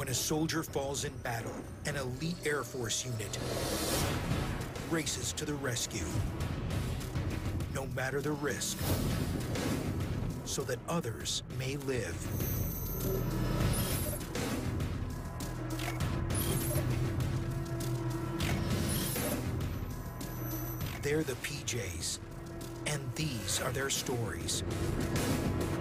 When a soldier falls in battle, an elite Air Force unit races to the rescue, no matter the risk, so that others may live. They're the PJs, and these are their stories.